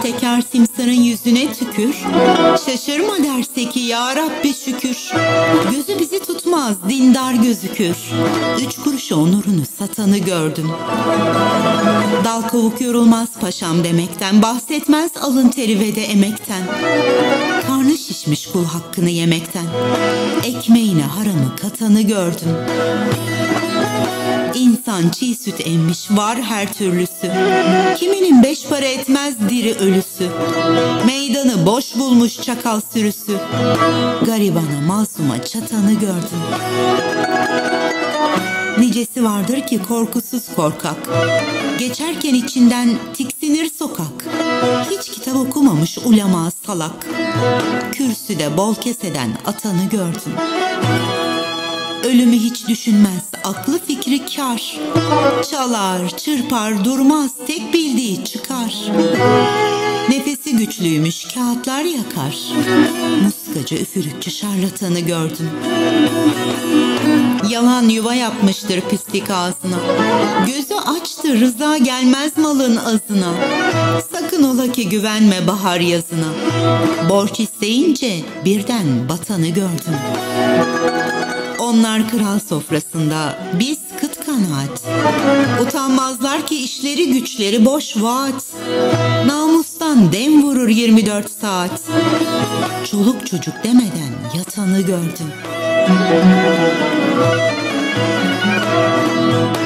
Sahtekar simsarın yüzüne tükür, şaşırma derse ki ya Rabbi şükür. Gözü bizi tutmaz, dindar gözükür. 3 kuruşa onurunu satanı gördüm. Dal kavuk yorulmaz paşam demekten, bahsetmez alın teri ve de emekten. Karnı şişmiş kul hakkını yemekten, ekmeğine haramı katanı gördüm. İnsan çiğ süt emmiş var her türlüsü, kiminin 5 para etmez diri ölüsü. Meydanı boş bulmuş çakal sürüsü, garibana mazluma çatanı gördüm. Nicesi vardır ki korkusuz korkak, geçerken içinden tiksinir sokak. Hiç kitap okumamış ulema salak, kürsüde bol keseden atanı gördüm. Ölümü hiç düşünmez, aklı fikri kâr. Çalar, çırpar, durmaz, tek bildiği çıkar. Nefesi güçlüymüş, kağıtlar yakar. Muskacı, üfürükçü şarlatanı gördüm. Yalan yuva yapmıştır pislik ağzına, gözü açtı rıza gelmez malın azına. Sakın ola ki güvenme bahar yazına, borç isteyince birden batanı gördüm. Onlar kral sofrasında, biz kıt kanaat. Utanmazlar ki işleri güçleri boş vaat. Namustan dem vurur 24 saat. Çoluk çocuk demeden yatanı gördüm.